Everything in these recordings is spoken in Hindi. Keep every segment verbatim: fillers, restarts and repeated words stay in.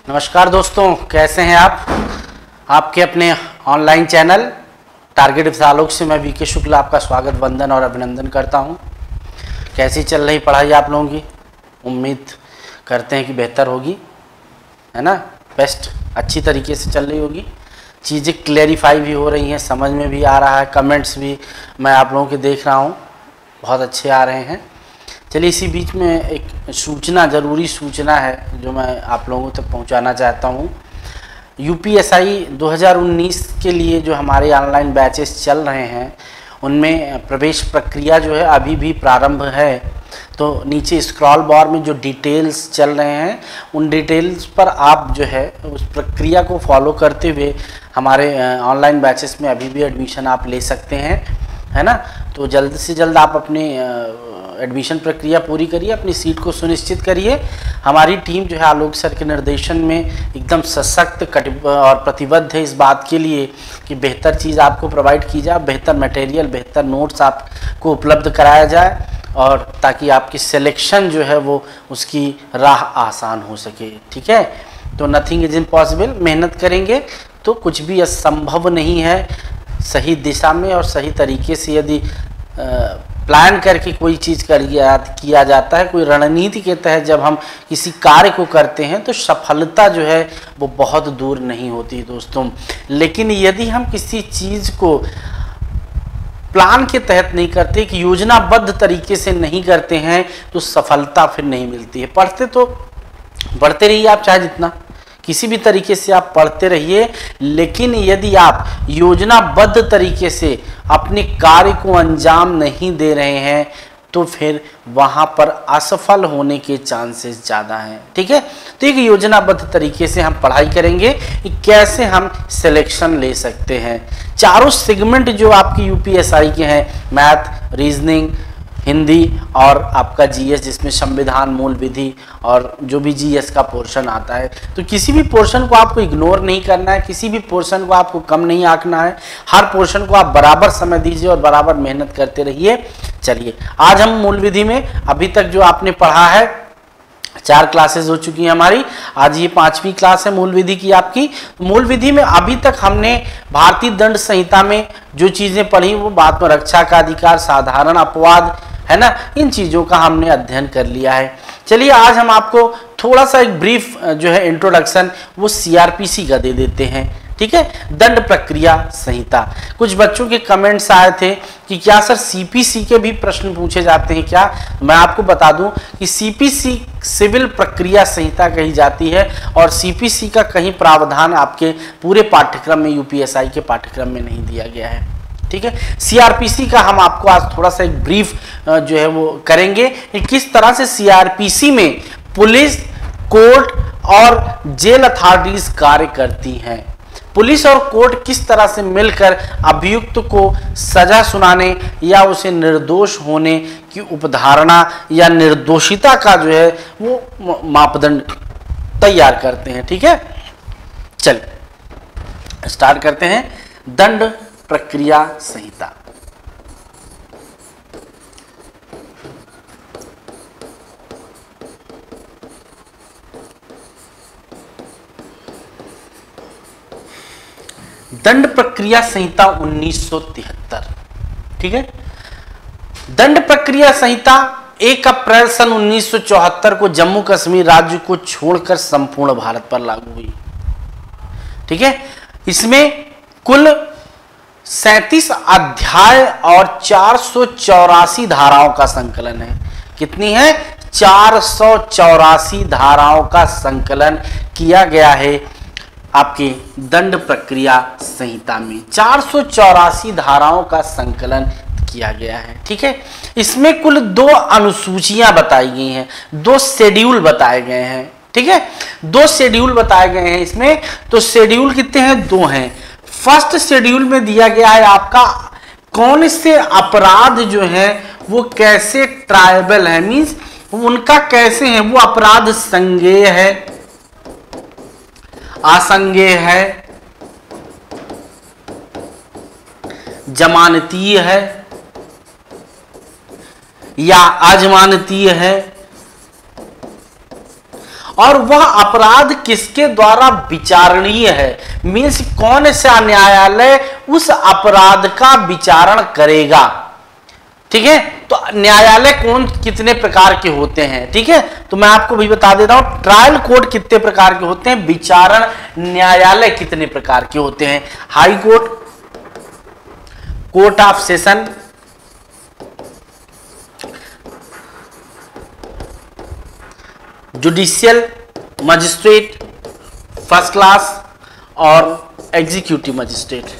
नमस्कार दोस्तों, कैसे हैं आप? आपके अपने online channel target with Alok से मैं वीके शुक्ला आपका स्वागत, वंदन और अभिनंदन करता हूं। कैसी चल रही पढ़ाई आप लोगों की? उम्मीद करते हैं कि बेहतर होगी, है ना? बेस्ट अच्छी तरीके से चल रही होगी, चीज़ें क्लेरिफाई भी हो रही हैं, समझ में भी आ रहा है, कमेंट्स भी मैं आप लोगों के देख रहा हूँ बहुत अच्छे आ रहे हैं। चलिए, इसी बीच में एक सूचना, ज़रूरी सूचना है जो मैं आप लोगों तक पहुंचाना चाहता हूं। यूपीएसआई दो हज़ार उन्नीस के लिए जो हमारे ऑनलाइन बैचेस चल रहे हैं उनमें प्रवेश प्रक्रिया जो है अभी भी प्रारंभ है। तो नीचे स्क्रॉल बार में जो डिटेल्स चल रहे हैं उन डिटेल्स पर आप जो है उस प्रक्रिया को फॉलो करते हुए हमारे ऑनलाइन बैचेस में अभी भी एडमिशन आप ले सकते हैं, है ना? तो जल्द से जल्द आप अपने एडमिशन प्रक्रिया पूरी करिए, अपनी सीट को सुनिश्चित करिए। हमारी टीम जो है आलोक सर के निर्देशन में एकदम सशक्त कटिबद्ध और प्रतिबद्ध है इस बात के लिए कि बेहतर चीज़ आपको प्रोवाइड की जाए, बेहतर मटेरियल, बेहतर नोट्स आपको उपलब्ध कराया जाए और ताकि आपकी सिलेक्शन जो है वो उसकी राह आसान हो सके। ठीक है, तो नथिंग इज इम्पॉसिबल। मेहनत करेंगे तो कुछ भी असंभव नहीं है। सही दिशा में और सही तरीके से यदि प्लान करके कोई चीज़ कर किया जाता है, कोई रणनीति के तहत जब हम किसी कार्य को करते हैं तो सफलता जो है वो बहुत दूर नहीं होती दोस्तों। लेकिन यदि हम किसी चीज़ को प्लान के तहत नहीं करते, एक योजनाबद्ध तरीके से नहीं करते हैं तो सफलता फिर नहीं मिलती है। पढ़ते तो पढ़ते रहिए आप, चाहे जितना किसी भी तरीके से आप पढ़ते रहिए, लेकिन यदि आप योजनाबद्ध तरीके से अपने कार्य को अंजाम नहीं दे रहे हैं तो फिर वहाँ पर असफल होने के चांसेस ज़्यादा हैं। ठीक है, तो एक योजनाबद्ध तरीके से हम पढ़ाई करेंगे कि कैसे हम सिलेक्शन ले सकते हैं। चारों सेगमेंट जो आपकी यूपीएसआई के हैं, मैथ, रीजनिंग, हिंदी और आपका जीएस, जिसमें संविधान, मूल विधि और जो भी जीएस का पोर्शन आता है, तो किसी भी पोर्शन को आपको इग्नोर नहीं करना है, किसी भी पोर्शन को आपको कम नहीं आंकना है। हर पोर्शन को आप बराबर समय दीजिए और बराबर मेहनत करते रहिए। चलिए, आज हम मूल विधि में अभी तक जो आपने पढ़ा है, चार क्लासेस हो चुकी हैं हमारी, आज ये पांचवी क्लास है मूल विधि की आपकी। मूल विधि में अभी तक हमने भारतीय दंड संहिता में जो चीज़ें पढ़ी वो बात में रक्षा का अधिकार, साधारण अपवाद, है ना, इन चीज़ों का हमने अध्ययन कर लिया है। चलिए, आज हम आपको थोड़ा सा एक ब्रीफ जो है इंट्रोडक्शन वो सीआरपीसी का दे देते हैं। ठीक है, दंड प्रक्रिया संहिता। कुछ बच्चों के कमेंट्स आए थे कि क्या सर सीपीसी के भी प्रश्न पूछे जाते हैं क्या? मैं आपको बता दूं कि सीपीसी सिविल प्रक्रिया संहिता कही जाती है और सीपीसी का कहीं प्रावधान आपके पूरे पाठ्यक्रम में, यूपीएसआई के पाठ्यक्रम में नहीं दिया गया है। ठीक है, सीआरपीसी का हम आपको आज थोड़ा सा एक ब्रीफ जो है वो करेंगे कि किस तरह से सीआरपीसी में पुलिस, कोर्ट और जेल अथॉरिटीज कार्य करती हैं। पुलिस और कोर्ट किस तरह से मिलकर अभियुक्त को सजा सुनाने या उसे निर्दोष होने की उपधारणा या निर्दोषिता का जो है वो मापदंड तैयार करते हैं। ठीक है, चलिए स्टार्ट करते हैं। दंड प्रक्रिया संहिता। दंड प्रक्रिया संहिता उन्नीस सौ तिहत्तर। ठीक है, दंड प्रक्रिया संहिता एक अप्रैल सन उन्नीस सौ चौहत्तर को जम्मू कश्मीर राज्य को छोड़कर संपूर्ण भारत पर लागू हुई। ठीक है, इसमें कुल सैंतीस अध्याय और चार सौ चौरासी धाराओं का संकलन है। कितनी है? चार सौ चौरासी धाराओं का संकलन किया गया है आपके दंड प्रक्रिया संहिता में। चार सौ चौरासी धाराओं का संकलन किया गया है। ठीक है, इसमें कुल दो अनुसूचियां बताई गई हैं, दो शेड्यूल बताए गए हैं। ठीक है, दो शेड्यूल बताए गए हैं इसमें। तो शेड्यूल कितने हैं? दो हैं। फर्स्ट शेड्यूल में दिया गया है आपका कौन से अपराध जो है वो कैसे ट्रायबल है, मींस उनका कैसे है वो अपराध, संज्ञेय है, असंज्ञेय है, जमानतीय है या अजमानतीय है, और वह अपराध किसके द्वारा विचारणीय है, मीन्स कौन सा न्यायालय उस अपराध का विचारण करेगा। ठीक है, तो न्यायालय कौन कितने प्रकार के होते हैं, ठीक है, तो मैं आपको भी बता देता हूं ट्रायल कोर्ट कितने प्रकार के होते हैं, विचारण न्यायालय कितने प्रकार के होते हैं। High court, court of session, judicial magistrate first class और एग्जीक्यूटिव मजिस्ट्रेट।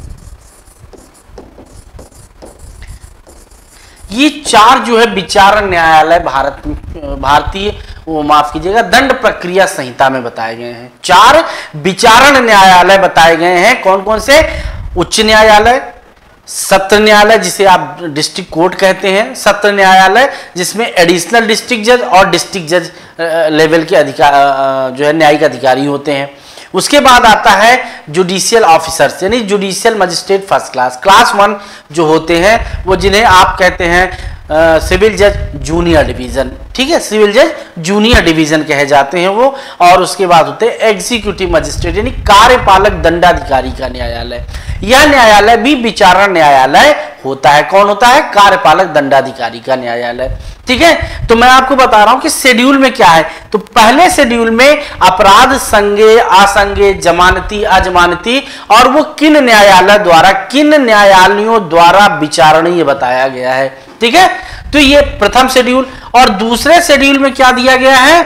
ये चार जो है विचारण न्यायालय भारत भारतीय वो माफ कीजिएगा दंड प्रक्रिया संहिता में बताए गए हैं। चार विचारण न्यायालय बताए गए हैं, कौन कौन से, उच्च न्यायालय, सत्र न्यायालय जिसे आप डिस्ट्रिक्ट कोर्ट कहते हैं, सत्र न्यायालय जिसमें एडिशनल डिस्ट्रिक्ट जज और डिस्ट्रिक्ट जज लेवल के अधिकार जो है न्यायिक अधिकारी होते हैं। उसके बाद आता है जुडिशियल ऑफिसर्स यानी judicial magistrate first class, class one जो होते हैं वो जिन्हें आप कहते हैं सिविल जज जूनियर डिवीजन, ठीक है, सिविल जज जूनियर डिवीजन कहे जाते हैं वो। और उसके बाद होते हैं एग्जीक्यूटिव मजिस्ट्रेट यानी कार्यपालक दंडाधिकारी का न्यायालय। यह न्यायालय भी विचारण न्यायालय होता है, कौन होता है, कार्यपालक दंडाधिकारी का न्यायालय। ठीक है, तो मैं आपको बता रहा हूं कि शेड्यूल में क्या है। तो पहले शेड्यूल में अपराध संज्ञेय, असंज्ञेय, जमानती, अजमानती और वो किन न्यायालय द्वारा, किन न्यायालयों द्वारा विचारणीय बताया गया है। ठीक है, तो ये प्रथम शेड्यूल। और दूसरे शेड्यूल में क्या दिया गया है,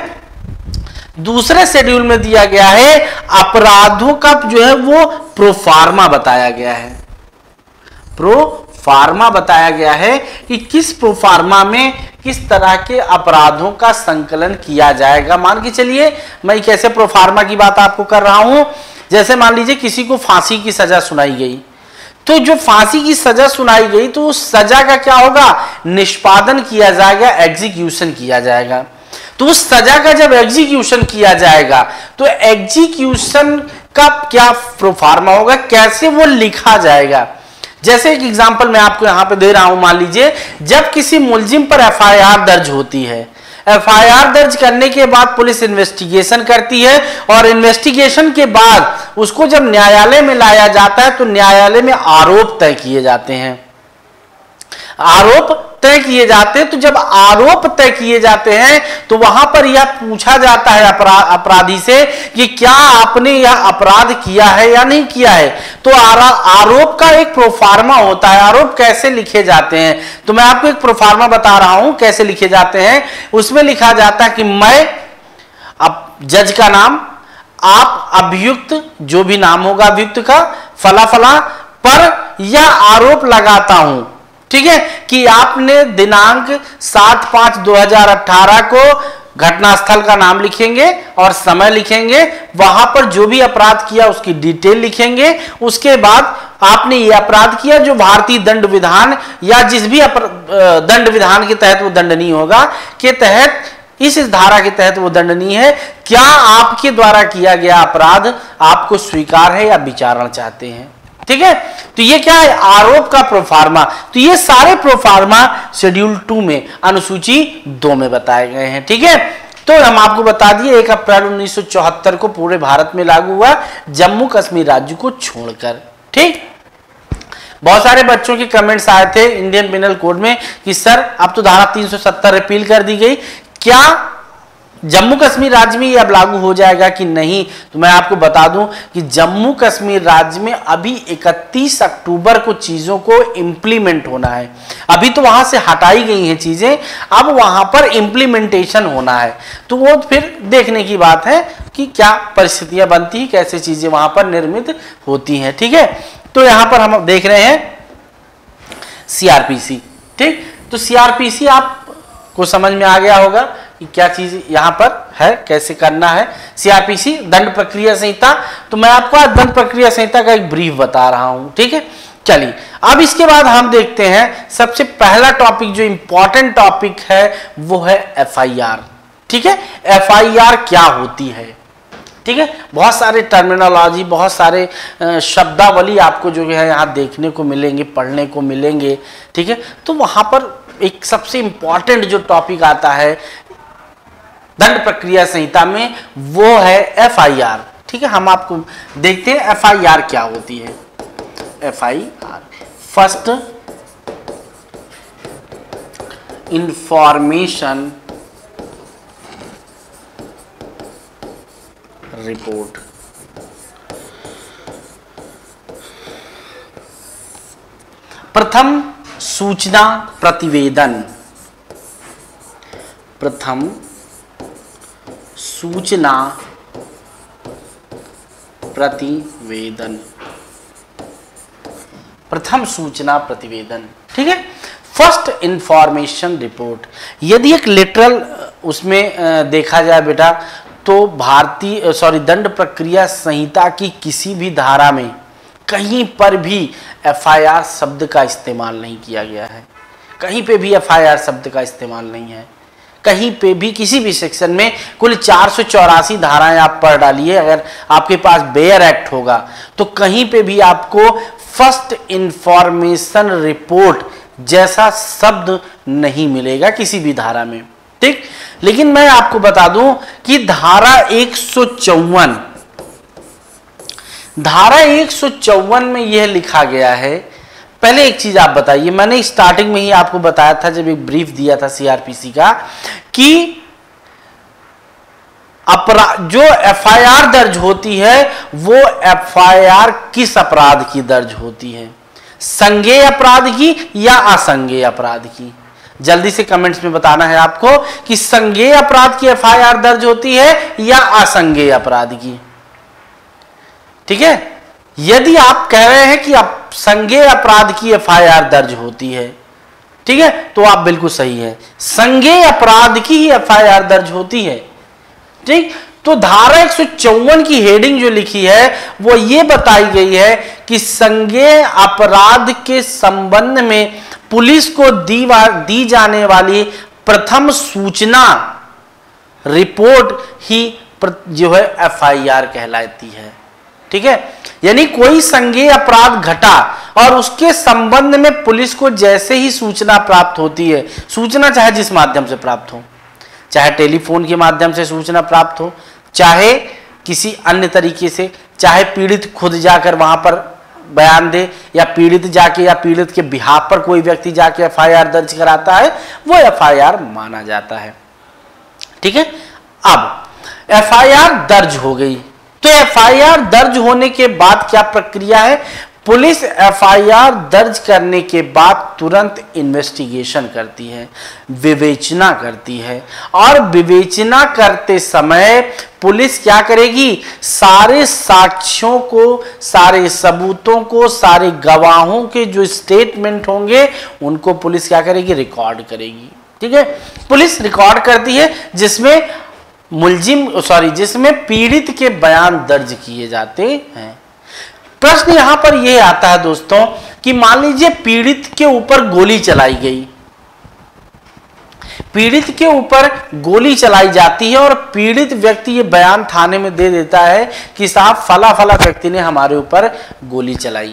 दूसरे शेड्यूल में दिया गया है अपराधों का जो है वो प्रोफार्मा बताया गया है। प्रोफार्मा बताया गया है कि किस प्रोफार्मा में किस तरह के अपराधों का संकलन किया जाएगा। मान के चलिए मैं कैसे प्रोफार्मा की बात आपको कर रहा हूं, जैसे मान लीजिए किसी को फांसी की सजा सुनाई गई, तो जो फांसी की सजा सुनाई गई तो उस सजा का क्या होगा, निष्पादन किया जाएगा, एग्जीक्यूशन किया जाएगा। तो उस सजा का जब एग्जीक्यूशन किया जाएगा तो एग्जीक्यूशन का क्या प्रोफार्मा होगा, कैसे वो लिखा जाएगा। जैसे एक एग्जांपल मैं आपको यहां पे दे रहा हूं, मान लीजिए जब किसी मुलजिम पर एफ आई आर दर्ज होती है, एफ आई आर दर्ज करने के बाद पुलिस इन्वेस्टिगेशन करती है और इन्वेस्टिगेशन के बाद उसको जब न्यायालय में लाया जाता है तो न्यायालय में आरोप तय किए जाते हैं, आरोप तय किए जाते हैं। तो जब आरोप तय किए जाते हैं तो वहां पर यह पूछा जाता है अपरा, अपराधी से कि क्या आपने यह अपराध किया है या नहीं किया है। तो आरोप का एक प्रोफार्मा होता है, आरोप कैसे लिखे जाते हैं, तो मैं आपको एक प्रोफार्मा बता रहा हूं कैसे लिखे जाते हैं। उसमें लिखा जाता है कि मैं, अब जज का नाम, आप अभियुक्त, जो भी नाम होगा अभियुक्त का, फला फला पर यह आरोप लगाता हूं, ठीक है, कि आपने दिनांक सात पांच दो हजार अठारह को घटनास्थल का नाम लिखेंगे और समय लिखेंगे, वहां पर जो भी अपराध किया उसकी डिटेल लिखेंगे। उसके बाद आपने ये अपराध किया जो भारतीय दंड विधान या जिस भी दंड विधान के तहत वो दंडनीय होगा के तहत, इस इस धारा के तहत वो दंडनीय है, क्या आपके द्वारा किया गया अपराध आपको स्वीकार है या विचारण चाहते हैं। ठीक है, तो ये क्या है, आरोप का प्रोफार्मा। तो ये सारे प्रोफार्मा शेड्यूल टू में, अनुसूची दो में बताए गए हैं। ठीक है, तो हम आपको बता दिए एक अप्रैल उन्नीस सौ चौहत्तर को पूरे भारत में लागू हुआ, जम्मू कश्मीर राज्य को छोड़कर। ठीक, बहुत सारे बच्चों के कमेंट्स आए थे इंडियन पिनल कोड में कि सर अब तो धारा तीन सौ सत्तर रिपील कर दी गई, क्या जम्मू कश्मीर राज्य में ये अब लागू हो जाएगा कि नहीं। तो मैं आपको बता दूं कि जम्मू कश्मीर राज्य में अभी इकतीस अक्टूबर को चीजों को इंप्लीमेंट होना है। अभी तो वहां से हटाई गई हैं चीजें, अब वहां पर इंप्लीमेंटेशन होना है। तो वो फिर देखने की बात है कि क्या परिस्थितियां बनती है, कैसे चीजें वहां पर निर्मित होती हैं। ठीक है, तो यहां पर हम देख रहे हैं सीआरपीसी। ठीक, तो सीआरपीसी आपको समझ में आ गया होगा कि क्या चीज यहां पर है, कैसे करना है। सीआरपीसी दंड प्रक्रिया संहिता, तो मैं आपको आज दंड प्रक्रिया संहिता का एक ब्रीफ बता रहा हूं। ठीक है, चलिए अब इसके बाद हम देखते हैं सबसे पहला टॉपिक जो इंपॉर्टेंट टॉपिक है वो है एफआईआर। ठीक है, एफआईआर क्या होती है। ठीक है, बहुत सारे टर्मिनोलॉजी, बहुत सारे शब्दावली आपको जो है यहाँ देखने को मिलेंगे, पढ़ने को मिलेंगे। ठीक है, तो वहां पर एक सबसे इंपॉर्टेंट जो टॉपिक आता है दंड प्रक्रिया संहिता में, वो है एफ आई आर। ठीक है, हम आपको देखते हैं एफ आई आर क्या होती है। F I R first information report. प्रथम सूचना प्रतिवेदन, प्रथम सूचना प्रतिवेदन, प्रथम सूचना प्रतिवेदन। ठीक है, फर्स्ट इंफॉर्मेशन रिपोर्ट। यदि एक लिटरल उसमें देखा जाए बेटा, तो भारतीय सॉरी दंड प्रक्रिया संहिता की किसी भी धारा में कहीं पर भी एफ आई आर शब्द का इस्तेमाल नहीं किया गया है। कहीं पे भी एफ आई आर शब्द का इस्तेमाल नहीं है, कहीं पे भी किसी भी सेक्शन में। कुल चार सौ चौरासी धाराएं आप पढ़ डालिए, अगर आपके पास बेयर एक्ट होगा तो कहीं पे भी आपको फर्स्ट इंफॉर्मेशन रिपोर्ट जैसा शब्द नहीं मिलेगा किसी भी धारा में। ठीक, लेकिन मैं आपको बता दूं कि धारा एक सौ चौवन, धारा एक सौ चौवन में यह लिखा गया है। पहले एक चीज आप बताइए, मैंने स्टार्टिंग में ही आपको बताया था जब एक ब्रीफ दिया था सी आर पी सी का, कि अपराध जो एफ आई आर दर्ज होती है वो एफ आई आर किस अपराध की दर्ज होती है, संज्ञेय अपराध की या असंज्ञेय अपराध की। जल्दी से कमेंट्स में बताना है आपको कि संज्ञेय अपराध की एफ आई आर दर्ज होती है या असंज्ञेय अपराध की। ठीक है, यदि आप कह रहे हैं कि आप संज्ञेय अपराध की एफ आई आर दर्ज होती है, ठीक है, तो आप बिल्कुल सही है, संज्ञेय अपराध की ही एफ आई आर दर्ज होती है। ठीक, तो धारा एक सौ चौवन की हेडिंग जो लिखी है वो ये बताई गई है कि संज्ञेय अपराध के संबंध में पुलिस को दी दी जाने वाली प्रथम सूचना रिपोर्ट ही जो है एफ आई आर कहलाती है। ठीक है, यानी कोई संज्ञेय अपराध घटा और उसके संबंध में पुलिस को जैसे ही सूचना प्राप्त होती है, सूचना चाहे जिस माध्यम से प्राप्त हो, चाहे टेलीफोन के माध्यम से सूचना प्राप्त हो, चाहे किसी अन्य तरीके से, चाहे पीड़ित खुद जाकर वहां पर बयान दे, या पीड़ित जाके या पीड़ित के बिहाफ पर कोई व्यक्ति जाके एफ आई आर दर्ज कराता है, वो एफ आई आर माना जाता है। ठीक है, अब एफ आई आर दर्ज हो गई, तो एफ आई आर दर्ज होने के बाद क्या प्रक्रिया है? पुलिस एफ आई आर दर्ज करने के बाद तुरंत इन्वेस्टिगेशन करती है, विवेचना करती है, और विवेचना करते समय पुलिस क्या करेगी? सारे साक्ष्यों को, सारे सबूतों को, सारे गवाहों के जो स्टेटमेंट होंगे उनको पुलिस क्या करेगी? रिकॉर्ड करेगी। ठीक है, पुलिस रिकॉर्ड करती है जिसमें मुलजिम सॉरी जिसमें पीड़ित के बयान दर्ज किए जाते हैं। प्रश्न यहां पर यह आता है दोस्तों कि मान लीजिए पीड़ित के ऊपर गोली चलाई गई, पीड़ित के ऊपर गोली चलाई जाती है और पीड़ित व्यक्ति ये बयान थाने में दे देता है कि साहब फला फला व्यक्ति ने हमारे ऊपर गोली चलाई,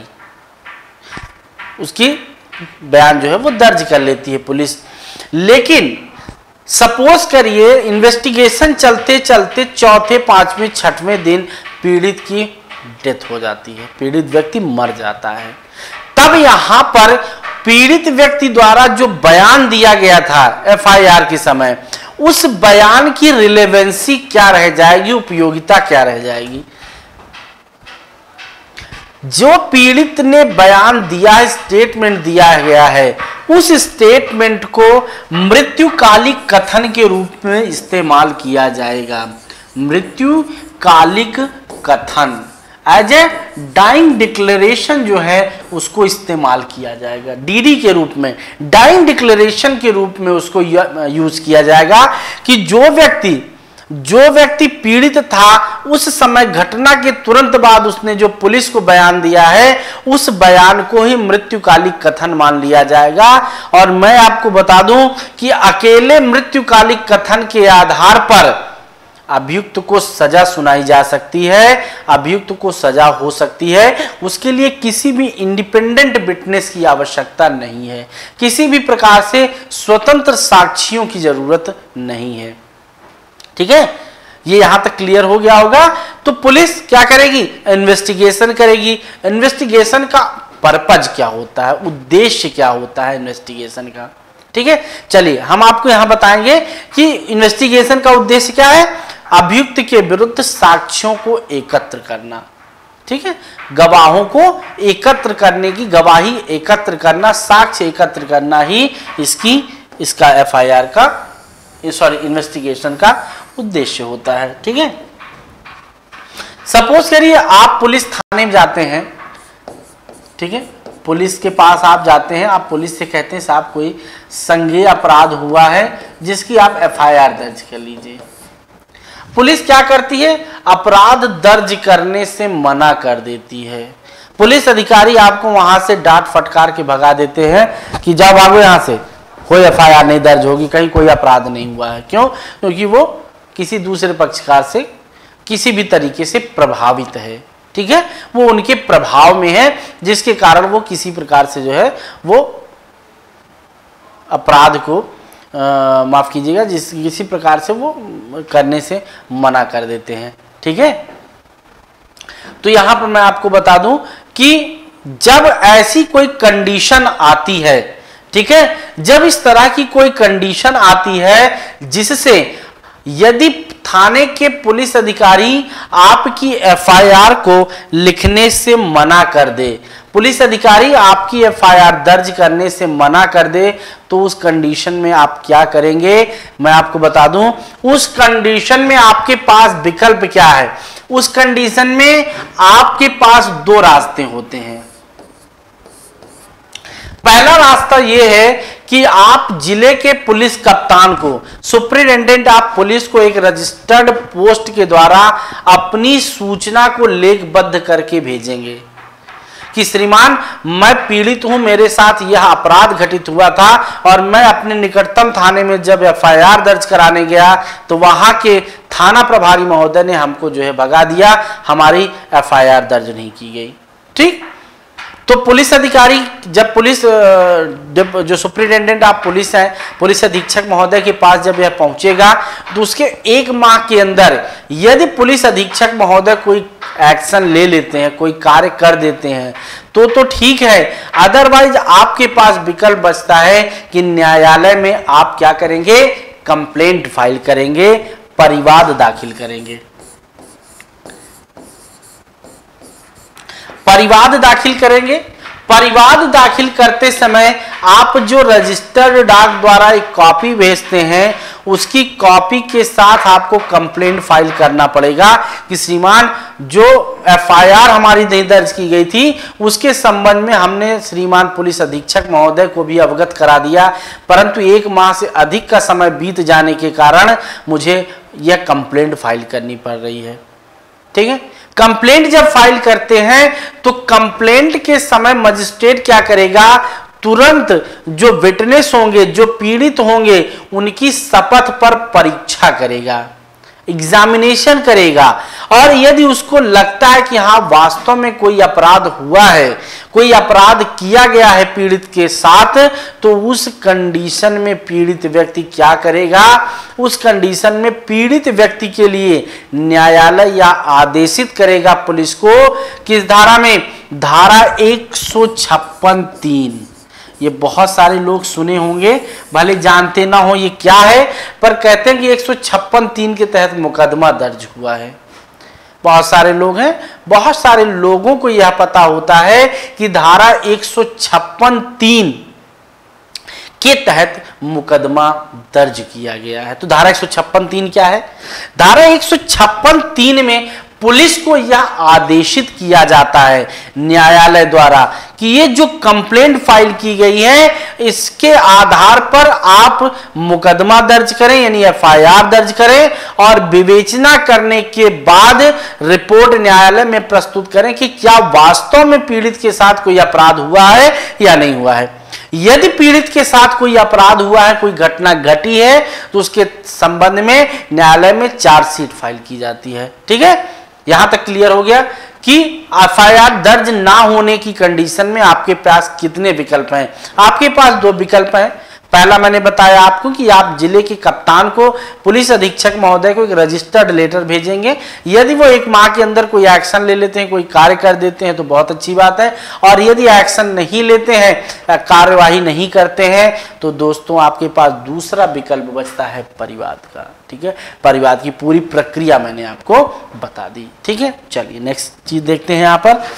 उसकी बयान जो है वो दर्ज कर लेती है पुलिस। लेकिन सपोज करिए इन्वेस्टिगेशन चलते चलते चौथे पांचवें छठवें दिन पीड़ित की डेथ हो जाती है, पीड़ित व्यक्ति मर जाता है। तब यहां पर पीड़ित व्यक्ति द्वारा जो बयान दिया गया था एफ आई आर के समय, उस बयान की रिलेवेंसी क्या रह जाएगी, उपयोगिता क्या रह जाएगी? जो पीड़ित ने बयान दिया है, स्टेटमेंट दिया गया है, उस स्टेटमेंट को मृत्युकालिक कथन के रूप में इस्तेमाल किया जाएगा। मृत्युकालिक कथन एज ए डाइंग डिक्लेरेशन जो है उसको इस्तेमाल किया जाएगा, डी डी के रूप में, डाइंग डिक्लेरेशन के रूप में उसको यूज किया जाएगा कि जो व्यक्ति जो व्यक्ति पीड़ित था उस समय घटना के तुरंत बाद उसने जो पुलिस को बयान दिया है, उस बयान को ही मृत्युकालिक कथन मान लिया जाएगा। और मैं आपको बता दूं कि अकेले मृत्युकालिक कथन के आधार पर अभियुक्त को सजा सुनाई जा सकती है, अभियुक्त को सजा हो सकती है। उसके लिए किसी भी इंडिपेंडेंट विटनेस की आवश्यकता नहीं है, किसी भी प्रकार से स्वतंत्र साक्षियों की जरूरत नहीं है। ठीक है, ये यहां तक क्लियर हो गया होगा। तो पुलिस क्या करेगी, इन्वेस्टिगेशन करेगी। इन्वेस्टिगेशन का पर्पज क्या होता है, उद्देश्य क्या होता है इन्वेस्टिगेशन का, ठीक है। चलिए हम आपको यहां बताएंगे कि इन्वेस्टिगेशन का उद्देश्य क्या है, अभियुक्त के विरुद्ध साक्ष्यों को एकत्र करना, ठीक है, गवाहों को एकत्र करने की, गवाही एकत्र करना, साक्ष्य एकत्र करना ही इसकी इसका एफआईआर का, सॉरी इन्वेस्टिगेशन का उद्देश्य होता है, ठीक है। सपोज करिए आप पुलिस थाने में जाते हैं, ठीक है, पुलिस के पास आप जाते हैं, आप पुलिस से कहते हैं साहब कोई संज्ञेय अपराध हुआ है जिसकी आप एफआईआर दर्ज कर लीजिए। पुलिस क्या करती है, अपराध दर्ज करने से मना कर देती है। पुलिस अधिकारी आपको वहां से डांट फटकार के भगा देते हैं कि जाओ भागो यहां से, कोई एफआईआर नहीं दर्ज होगी, कहीं कोई अपराध नहीं हुआ है। क्यों, क्योंकि वो किसी दूसरे पक्षकार से किसी भी तरीके से प्रभावित है, ठीक है, वो उनके प्रभाव में है, जिसके कारण वो किसी प्रकार से जो है वो अपराध को आ, माफ कीजिएगा, जिस किसी प्रकार से वो करने से मना कर देते हैं, ठीक है। तो यहां पर मैं आपको बता दूं कि जब ऐसी कोई कंडीशन आती है, ठीक है, जब इस तरह की कोई कंडीशन आती है जिससे यदि थाने के पुलिस अधिकारी आपकी एफआईआर को लिखने से मना कर दे, पुलिस अधिकारी आपकी एफआईआर दर्ज करने से मना कर दे, तो उस कंडीशन में आप क्या करेंगे, मैं आपको बता दूं। उस कंडीशन में आपके पास विकल्प क्या है, उस कंडीशन में आपके पास दो रास्ते होते हैं। पहला रास्ता यह है कि आप जिले के पुलिस कप्तान को, सुप्रिंटेंडेंट आप पुलिस को एक रजिस्टर्ड पोस्ट के द्वारा अपनी सूचना को लेखबद्ध करके भेजेंगे कि श्रीमान मैं पीड़ित हूं, मेरे साथ यह अपराध घटित हुआ था और मैं अपने निकटतम थाने में जब एफआईआर दर्ज कराने गया तो वहां के थाना प्रभारी महोदय ने हमको जो है भगा दिया, हमारी एफआईआर दर्ज नहीं की गई, ठीक। तो पुलिस अधिकारी जब पुलिस जब जो सुप्रिंटेंडेंट आप पुलिस हैं, पुलिस अधीक्षक महोदय के पास जब यह पहुंचेगा तो उसके एक माह के अंदर यदि पुलिस अधीक्षक महोदय कोई एक्शन ले लेते हैं, कोई कार्य कर देते हैं तो तो ठीक है, अदरवाइज आपके पास विकल्प बचता है कि न्यायालय में आप क्या करेंगे, कंप्लेंट फाइल करेंगे, परिवाद दाखिल करेंगे। परिवाद दाखिल करेंगे। परिवाद दाखिल करते समय आप जो रजिस्टर्ड डाक द्वारा एक कॉपी भेजते हैं, उसकी कॉपी के साथ आपको कंप्लेंट फाइल करना पड़ेगा कि श्रीमान जो एफआईआर हमारी नहीं दर्ज की गई थी उसके संबंध में हमने श्रीमान पुलिस अधीक्षक महोदय को भी अवगत करा दिया, परंतु एक माह से अधिक का समय बीत जाने के कारण मुझे यह कंप्लेंट फाइल करनी पड़ रही है, ठीक है। कंप्लेंट जब फाइल करते हैं तो कंप्लेंट के समय मजिस्ट्रेट क्या करेगा, तुरंत जो विटनेस होंगे, जो पीड़ित होंगे, उनकी शपथ पर परीक्षा करेगा, एग्जामिनेशन करेगा, और यदि उसको लगता है कि हाँ वास्तव में कोई अपराध हुआ है, कोई अपराध किया गया है पीड़ित के साथ, तो उस कंडीशन में पीड़ित व्यक्ति क्या करेगा, उस कंडीशन में पीड़ित व्यक्ति के लिए न्यायालय या आदेशित करेगा पुलिस को किस धारा में, धारा एक सौ छप्पन तीन। ये बहुत सारे लोग सुने होंगे, भले जानते ना हो ये क्या है, पर कहते हैं कि एक सौ छप्पन तीन के तहत मुकदमा दर्ज हुआ है। बहुत सारे लोग हैं, बहुत सारे लोगों को यह पता होता है कि धारा एक सौ छप्पन तीन के तहत मुकदमा दर्ज किया गया है। तो धारा एक सौ छप्पन तीन क्या है, धारा एक सौ छप्पन तीन में पुलिस को यह आदेशित किया जाता है न्यायालय द्वारा कि ये जो कंप्लेंट फाइल की गई है इसके आधार पर आप मुकदमा दर्ज करें, यानी एफआईआर दर्ज करें, और विवेचना करने के बाद रिपोर्ट न्यायालय में प्रस्तुत करें कि क्या वास्तव में पीड़ित के साथ कोई अपराध हुआ है या नहीं हुआ है। यदि पीड़ित के साथ कोई अपराध हुआ है, कोई घटना घटी है, तो उसके संबंध में न्यायालय में चार्जशीट फाइल की जाती है, ठीक है। यहां तक क्लियर हो गया कि एफआईआर दर्ज ना होने की कंडीशन में आपके पास कितने विकल्प हैं। आपके पास दो विकल्प हैं। पहला मैंने बताया आपको कि आप जिले के कप्तान को, पुलिस अधीक्षक महोदय को एक रजिस्टर्ड लेटर भेजेंगे। यदि वो एक माह के अंदर कोई एक्शन ले लेते हैं, कोई कार्य कर देते हैं तो बहुत अच्छी बात है, और यदि एक्शन नहीं लेते हैं, कार्यवाही नहीं करते हैं, तो दोस्तों आपके पास दूसरा विकल्प बचता है परिवाद का। ठीक है, परिवाद की पूरी प्रक्रिया मैंने आपको बता दी। ठीक है, चलिए नेक्स्ट चीज देखते हैं यहां पर।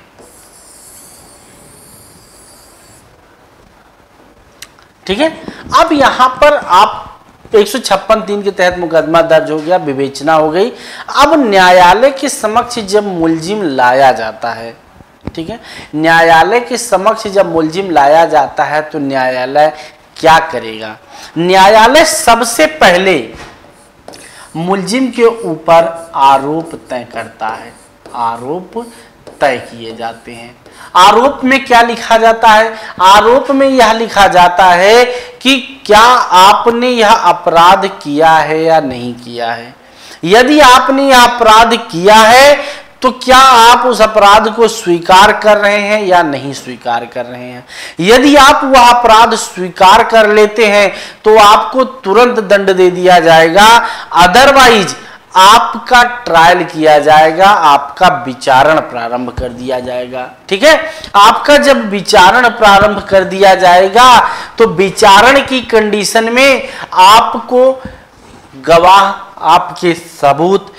ठीक है, अब यहां पर आप एक सौ छप्पन तीन के तहत मुकदमा दर्ज हो गया, विवेचना हो गई। अब न्यायालय के समक्ष जब मुलजिम लाया जाता है, ठीक है, न्यायालय के समक्ष जब मुलजिम लाया जाता है तो न्यायालय क्या करेगा? न्यायालय सबसे पहले मुलजिम के ऊपर आरोप तय करता है। आरोप तय किए जाते हैं। आरोप में क्या लिखा जाता है? आरोप में यह लिखा जाता है कि क्या आपने यह अपराध किया है या नहीं किया है। यदि आपने यह अपराध किया है तो क्या आप उस अपराध को स्वीकार कर रहे हैं या नहीं स्वीकार कर रहे हैं। यदि आप वह अपराध स्वीकार कर लेते हैं तो आपको तुरंत दंड दे दिया जाएगा, अदरवाइज आपका ट्रायल किया जाएगा, आपका विचारण प्रारंभ कर दिया जाएगा। ठीक है, आपका जब विचारण प्रारंभ कर दिया जाएगा तो विचारण की कंडीशन में आपको गवाह, आपके सबूत,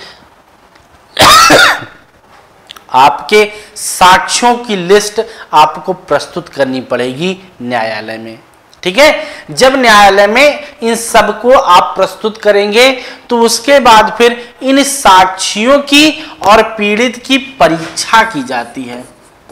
आपके साक्ष्यों की लिस्ट आपको प्रस्तुत करनी पड़ेगी न्यायालय में। ठीक है, जब न्यायालय में इन सब को आप प्रस्तुत करेंगे तो उसके बाद फिर इन साक्ष्यों की और पीड़ित की परीक्षा की जाती है।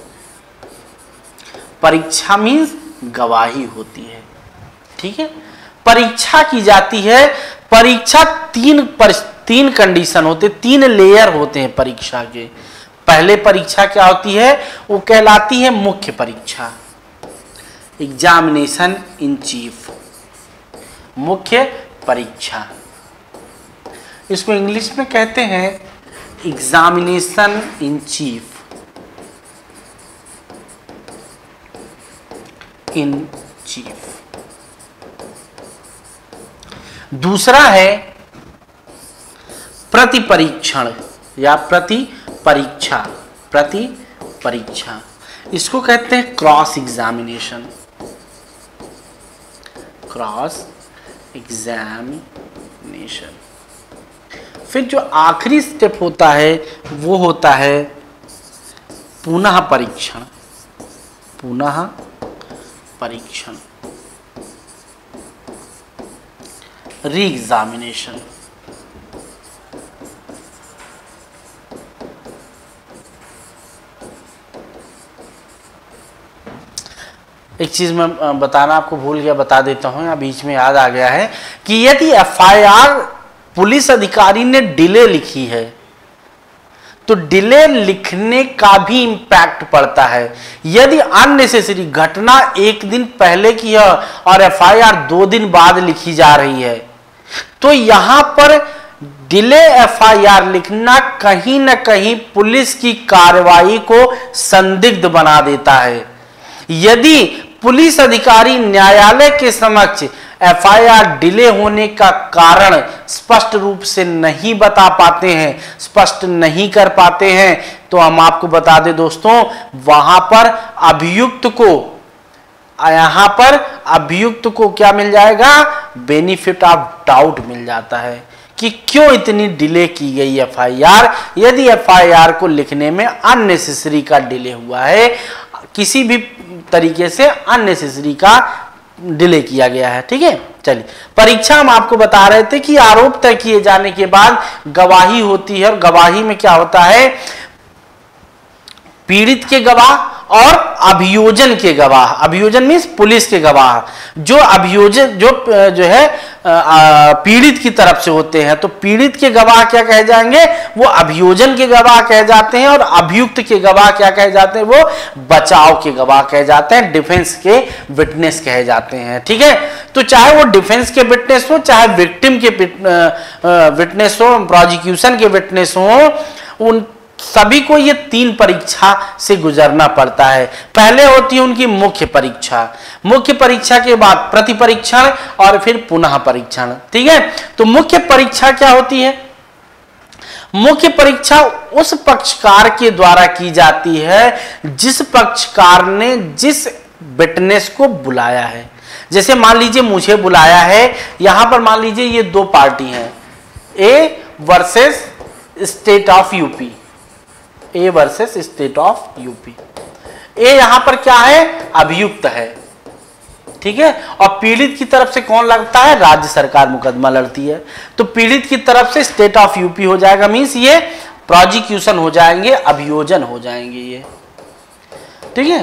परीक्षा मीन्स गवाही होती है। ठीक है, परीक्षा की जाती है। परीक्षा तीन पर, तीन कंडीशन होते, तीन लेयर होते हैं परीक्षा के। पहले परीक्षा क्या होती है? वो कहलाती है मुख्य परीक्षा, एग्जामिनेशन इन चीफ, मुख्य परीक्षा। इसको इंग्लिश में कहते हैं examination in chief, in chief. दूसरा है प्रति परीक्षण या प्रति परीक्षा, प्रति परीक्षा। इसको कहते हैं क्रॉस एग्जामिनेशन, क्रॉस एग्जामिनेशन। फिर जो आखिरी स्टेप होता है वो होता है पुनः परीक्षण, पुनः परीक्षण, री एग्जामिनेशन। एक चीज मैं बताना आपको भूल गया, बता देता हूं, या बीच में याद आ गया है कि यदि एफ आई आर पुलिस अधिकारी ने डिले लिखी है तो डिले लिखने का भी इंपैक्ट पड़ता है। यदि अननेसेसरी घटना एक दिन पहले की है और एफ आई आर दो दिन बाद लिखी जा रही है तो यहां पर डिले एफ आई आर लिखना कहीं ना कहीं पुलिस की कार्रवाई को संदिग्ध बना देता है। यदि पुलिस अधिकारी न्यायालय के समक्ष एफ आई आर डिले होने का कारण स्पष्ट रूप से नहीं बता पाते हैं, स्पष्ट नहीं कर पाते हैं, तो हम आपको बता दें दोस्तों, वहां पर अभियुक्त को, यहां पर अभियुक्त को क्या मिल जाएगा? बेनिफिट ऑफ डाउट मिल जाता है कि क्यों इतनी डिले की गई एफ आई आर। यदि एफ आई आर को लिखने में अननेसेसरी का डिले हुआ है, किसी भी तरीके से अननेसेसरी का डिले किया गया है। ठीक है, चलिए परीक्षा हम आपको बता रहे थे कि आरोप तय किए जाने के बाद गवाही होती है, और गवाही में क्या होता है? पीड़ित के गवाह और अभियोजन के गवाह। अभियोजन मीन्स पुलिस के गवाह। जो अभियोजन जो जो है पीड़ित की तरफ से होते हैं, तो पीड़ित के गवाह क्या कहे जाएंगे? वो अभियोजन के गवाह कहे जाते हैं, और अभियुक्त के गवाह क्या कहे जाते हैं? वो बचाव के गवाह कहे जाते हैं, डिफेंस के विटनेस कहे जाते हैं। ठीक है, तो चाहे वो डिफेंस के विटनेस हो, चाहे विक्टिम के विटनेस हो, प्रोसिक्यूशन के विटनेस हो, उन सभी को ये तीन परीक्षा से गुजरना पड़ता है। पहले होती है उनकी मुख्य परीक्षा, मुख्य परीक्षा के बाद प्रतिपरीक्षण और फिर पुनः परीक्षण। ठीक है, तो मुख्य परीक्षा क्या होती है? मुख्य परीक्षा उस पक्षकार के द्वारा की जाती है जिस पक्षकार ने जिस विटनेस को बुलाया है। जैसे मान लीजिए मुझे बुलाया है, यहां पर मान लीजिए ये दो पार्टी हैं, A versus state of UP, A versus state of UP. A यहां पर क्या है? अभियुक्त है। ठीक है, और पीड़ित की तरफ से कौन लगता है? राज्य सरकार मुकदमा लड़ती है। तो पीड़ित की तरफ से स्टेट ऑफ यूपी हो जाएगा, मींस ये प्रोजिक्यूशन हो जाएंगे, अभियोजन हो जाएंगे ये। ठीक है,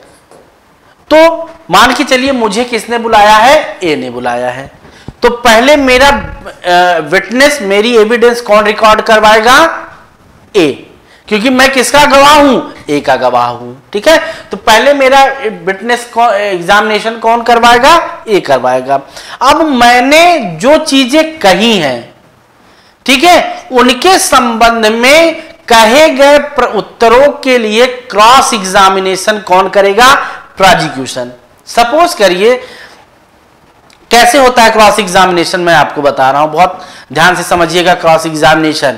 तो मान के चलिए मुझे किसने बुलाया है? ए ने बुलाया है। तो पहले मेरा विटनेस, मेरी एविडेंस कौन रिकॉर्ड करवाएगा? ए, क्योंकि मैं किसका गवाह हूं? ए का गवाह हूं। ठीक है, तो पहले मेरा विटनेस एग्जामिनेशन कौन करवाएगा? ए करवाएगा। अब मैंने जो चीजें कही हैं, ठीक है, उनके संबंध में कहे गए उत्तरों के लिए क्रॉस एग्जामिनेशन कौन करेगा? प्रोजिक्यूशन। सपोज करिए कैसे होता है क्रॉस एग्जामिनेशन, मैं आपको बता रहा हूं, बहुत ध्यान से समझिएगा। क्रॉस एग्जामिनेशन,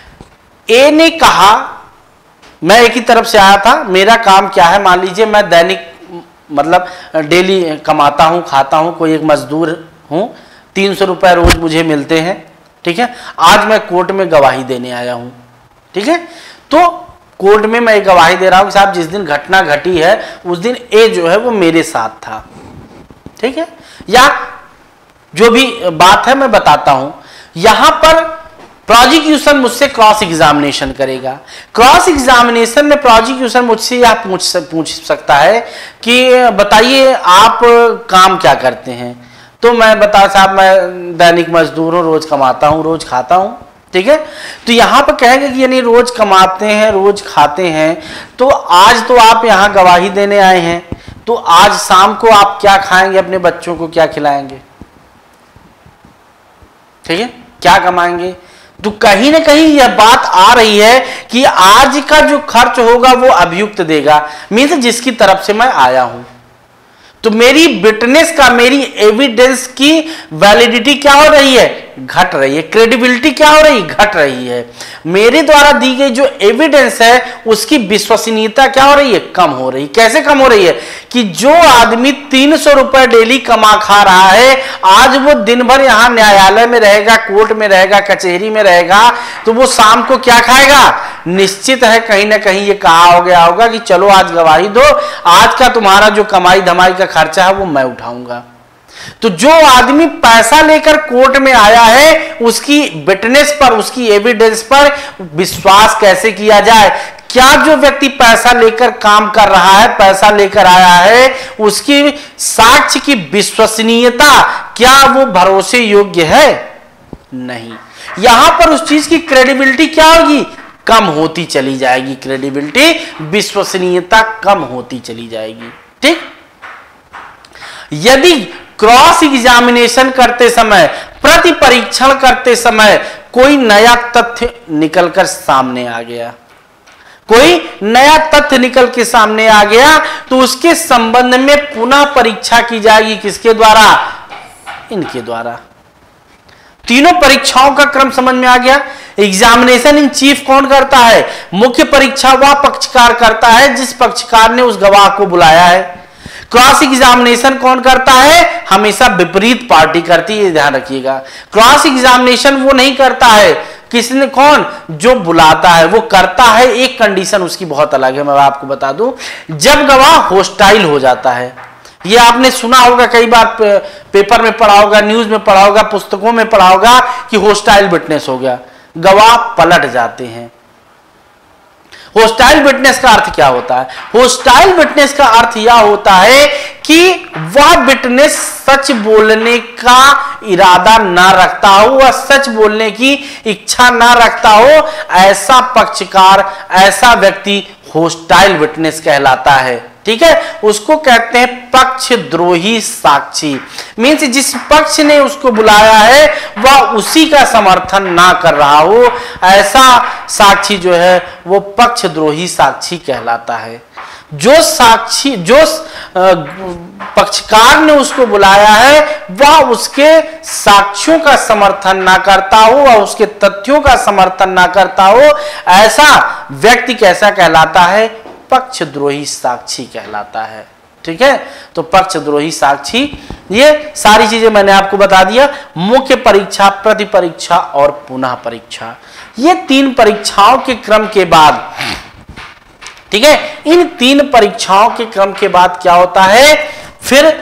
ए ने कहा, मैं एक ही तरफ से आया था, मेरा काम क्या है? मान लीजिए मैं दैनिक मतलब डेली कमाता हूं, खाता हूं, कोई एक मजदूर हूं, तीन सौ रुपए रोज मुझे मिलते हैं। ठीक है, आज मैं कोर्ट में गवाही देने आया हूं। ठीक है, तो कोर्ट में मैं गवाही दे रहा हूं कि साहब जिस दिन घटना घटी है उस दिन ए जो है वो मेरे साथ था। ठीक है, या जो भी बात है मैं बताता हूं। यहां पर प्रोजिक्यूशन मुझसे क्रॉस एग्जामिनेशन करेगा। क्रॉस एग्जामिनेशन में प्रोजिक्यूशन मुझसे यह पूछ पूछ सकता है कि बताइए आप काम क्या करते हैं? तो मैं बता साहब मैं दैनिक मजदूर हूं, रोज कमाता हूं, रोज खाता हूं। ठीक है, तो यहां पर कहेंगे कि यानी रोज कमाते हैं, रोज खाते हैं, तो आज तो आप यहां गवाही देने आए हैं, तो आज शाम को आप क्या खाएंगे? अपने बच्चों को क्या खिलाएंगे? ठीक है, क्या कमाएंगे? तो कहीं ना कहीं यह बात आ रही है कि आज का जो खर्च होगा वो अभियुक्त देगा, मीन्स जिसकी तरफ से मैं आया हूं। तो मेरी विटनेस का, मेरी एविडेंस की वैलिडिटी क्या हो रही है? घट रही है। क्रेडिबिलिटी क्या हो रही? घट रही है। मेरे द्वारा दी गई जो एविडेंस है उसकी विश्वसनीयता क्या हो रही है? कम हो रही। कैसे कम हो रही है? कि जो आदमी तीन सौ रुपए डेली कमा खा रहा है, आज वो दिन भर यहां न्यायालय में रहेगा, कोर्ट में रहेगा, कचहरी में रहेगा, तो वो शाम को क्या खाएगा? निश्चित है कहीं ना कहीं ये कहा हो गया होगा कि चलो आज गवाही दो, आज का तुम्हारा जो कमाई धमाई का खर्चा है वो मैं उठाऊंगा। तो जो आदमी पैसा लेकर कोर्ट में आया है उसकी विटनेस पर, उसकी एविडेंस पर विश्वास कैसे किया जाए? क्या जो व्यक्ति पैसा लेकर काम कर रहा है, पैसा लेकर आया है, उसकी साक्ष्य की विश्वसनीयता क्या वो भरोसे योग्य है? नहीं। यहां पर उस चीज की क्रेडिबिलिटी क्या होगी? कम होती चली जाएगी। क्रेडिबिलिटी, विश्वसनीयता कम होती चली जाएगी। ठीक, यदि क्रॉस एग्जामिनेशन करते समय, प्रति परीक्षण करते समय कोई नया तथ्य निकलकर सामने आ गया, कोई नया तथ्य निकल के सामने आ गया, तो उसके संबंध में पुनः परीक्षा की जाएगी। किसके द्वारा? इनके द्वारा। तीनों परीक्षाओं का क्रम समझ में आ गया। एग्जामिनेशन इन चीफ कौन करता है? मुख्य परीक्षा वह पक्षकार करता है जिस पक्षकार ने उस गवाह को बुलाया है। क्रॉस एग्जामिनेशन कौन करता है? हमेशा विपरीत पार्टी करती है, ध्यान रखिएगा। क्रॉस एग्जामिनेशन वो नहीं करता है, किसने? कौन? जो बुलाता है वो करता है। एक कंडीशन उसकी बहुत अलग है, मैं आपको बता दूं, जब गवाह होस्टाइल हो जाता है। ये आपने सुना होगा, कई बार पेपर में पढ़ा होगा, न्यूज में पढ़ा होगा, पुस्तकों में पढ़ा होगा कि होस्टाइल विटनेस हो गया, गवाह पलट जाते हैं। होस्टाइल विटनेस का अर्थ क्या होता है? होस्टाइल विटनेस का अर्थ यह होता है कि वह विटनेस सच बोलने का इरादा ना रखता हो, वह सच बोलने की इच्छा ना रखता हो। ऐसा पक्षकार, ऐसा व्यक्ति होस्टाइल विटनेस कहलाता है। ठीक है, उसको कहते हैं पक्षद्रोही साक्षी। मीन्स जिस पक्ष ने उसको बुलाया है वह उसी का समर्थन ना कर रहा हो, ऐसा साक्षी जो है वो पक्षद्रोही साक्षी कहलाता है। जो साक्षी जो पक्षकार ने उसको बुलाया है वह उसके साक्ष्यों का समर्थन ना करता हो, वह उसके तथ्यों का समर्थन ना करता हो, ऐसा व्यक्ति कैसा कहलाता है? पक्षद्रोही साक्षी कहलाता है। ठीक है, तो पक्षद्रोही साक्षी, ये सारी चीजें मैंने आपको बता दिया। मुख्य परीक्षा, प्रति परीक्षा और पुनः परीक्षा, ये तीन परीक्षाओं के क्रम के बाद, ठीक है, इन तीन परीक्षाओं के क्रम के बाद क्या होता है? फिर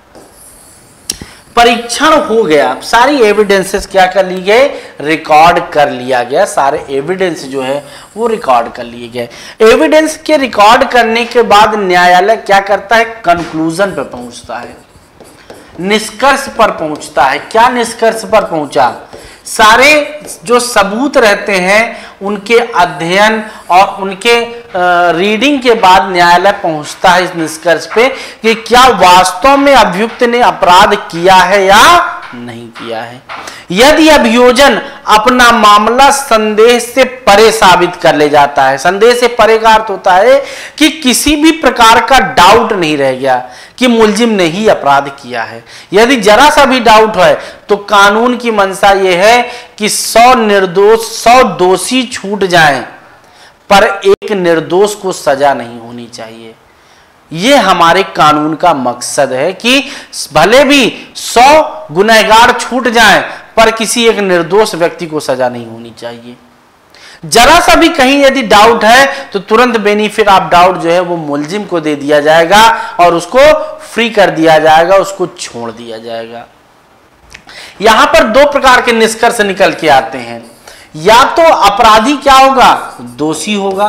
परीक्षण हो गया, सारी एविडेंसेस क्या कर ली गए? रिकॉर्ड कर लिया गया। सारे एविडेंस जो है वो रिकॉर्ड कर लिए गए। एविडेंस के रिकॉर्ड करने के बाद न्यायालय क्या करता है? कंक्लूजन पर पहुंचता है, निष्कर्ष पर पहुंचता है। क्या निष्कर्ष पर पहुंचा? सारे जो सबूत रहते हैं उनके अध्ययन और उनके रीडिंग के बाद न्यायालय पहुंचता है इस निष्कर्ष पे कि क्या वास्तव में अभियुक्त ने अपराध किया है या नहीं किया है। यदि अभियोजन अपना मामला संदेह से परे साबित कर ले जाता है, संदेह से परे का अर्थ होता है कि किसी भी प्रकार का डाउट नहीं रह गया कि मुलजिम ने ही अपराध किया है, यदि जरा सा भी डाउट है तो कानून की मंशा यह है कि सौ निर्दोष सौ दोषी छूट जाएं पर एक निर्दोष को सजा नहीं होनी चाहिए। ये हमारे कानून का मकसद है कि भले भी सौ गुनहगार छूट जाएं पर किसी एक निर्दोष व्यक्ति को सजा नहीं होनी चाहिए। जरा सा भी कहीं यदि डाउट है तो तुरंत बेनिफिट ऑफ डाउट जो है वो मुलजिम को दे दिया जाएगा और उसको फ्री कर दिया जाएगा, उसको छोड़ दिया जाएगा। यहां पर दो प्रकार के निष्कर्ष निकल के आते हैं। या तो अपराधी क्या होगा? दोषी होगा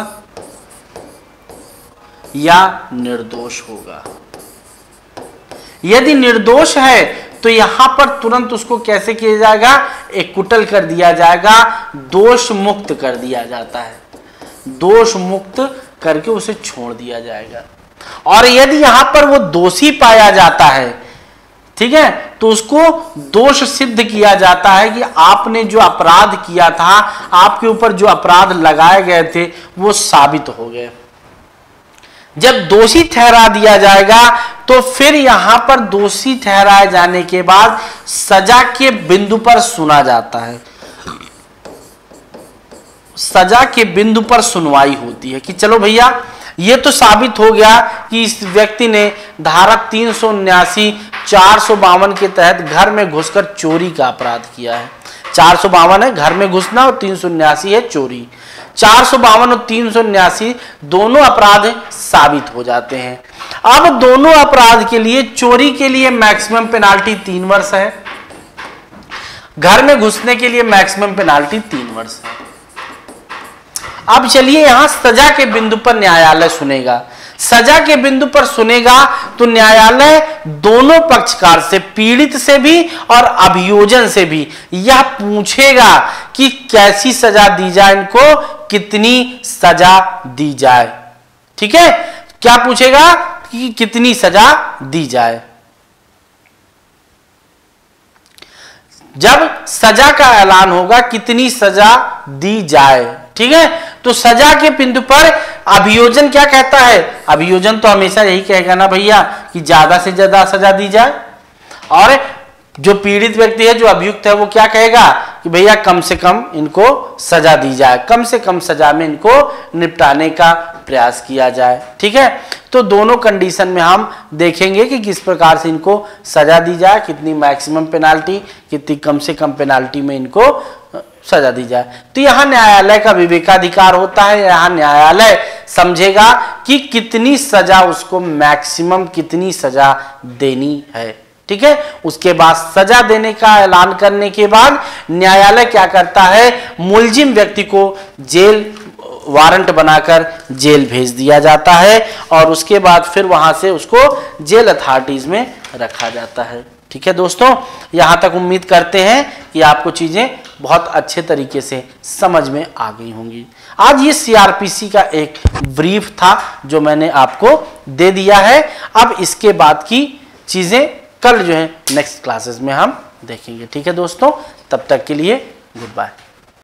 या निर्दोष होगा। यदि निर्दोष है तो यहां पर तुरंत उसको कैसे किया जाएगा? एक्विटल कर दिया जाएगा, दोष मुक्त कर दिया जाता है, दोष मुक्त करके उसे छोड़ दिया जाएगा। और यदि यहां पर वो दोषी पाया जाता है, ठीक है, तो उसको दोष सिद्ध किया जाता है कि आपने जो अपराध किया था, आपके ऊपर जो अपराध लगाए गए थे वो साबित हो गए। जब दोषी ठहरा दिया जाएगा तो फिर यहां पर दोषी ठहराए जाने के बाद सजा के बिंदु पर सुना जाता है, सजा के बिंदु पर सुनवाई होती है कि चलो भैया ये तो साबित हो गया कि इस व्यक्ति ने धारा तीन सौ उन्यासी चार सौ बावन के तहत घर में घुसकर चोरी का अपराध किया है। चार सौ बावन है घर में घुसना और तीन सौ उन्यासी है चोरी। चार सौ बावन और तीन सौ उन्यासी दोनों अपराध साबित हो जाते हैं। अब दोनों अपराध के लिए, चोरी के लिए मैक्सिमम पेनाल्टी तीन वर्ष है, घर में घुसने के लिए मैक्सिमम पेनाल्टी तीन वर्ष है। अब चलिए यहां सजा के बिंदु पर न्यायालय सुनेगा। सजा के बिंदु पर सुनेगा तो न्यायालय दोनों पक्षकार से, पीड़ित से भी और अभियोजन से भी यह पूछेगा कि कैसी सजा दी जाए, इनको कितनी सजा दी जाए। ठीक है, क्या पूछेगा कि कितनी सजा दी जाए। जब सजा का ऐलान होगा कितनी सजा दी जाए, ठीक है, तो सजा के बिंदु पर अभियोजन क्या कहता है? अभियोजन तो हमेशा यही कहेगा ना भैया कि ज्यादा से ज्यादा सजा दी जाए, और जो पीड़ित व्यक्ति है, जो अभियुक्त है, वो क्या कहेगा कि भैया कम से कम इनको सजा दी जाए, कम से कम सजा में इनको निपटाने का प्रयास किया जाए। ठीक है, तो दोनों कंडीशन में हम देखेंगे कि किस प्रकार से इनको सजा दी जाए, कितनी मैक्सिमम पेनाल्टी, कितनी कम से कम पेनाल्टी में इनको सजा दी जाए। तो यहाँ न्यायालय का विवेकाधिकार होता है, यहाँ न्यायालय समझेगा कि कितनी सजा उसको मैक्सिमम कितनी सजा देनी है। ठीक है, उसके बाद सजा देने का ऐलान करने के बाद न्यायालय क्या करता है? मुलजिम व्यक्ति को जेल वारंट बनाकर जेल भेज दिया जाता है और उसके बाद फिर वहां से उसको जेल अथॉरिटीज में रखा जाता है। ठीक है दोस्तों, यहां तक उम्मीद करते हैं कि आपको चीजें बहुत अच्छे तरीके से समझ में आ गई होंगी। आज ये सीआरपीसी का एक ब्रीफ था जो मैंने आपको दे दिया है। अब इसके बाद की चीज़ें कल जो है नेक्स्ट क्लासेस में हम देखेंगे। ठीक है दोस्तों, तब तक के लिए गुड बाय।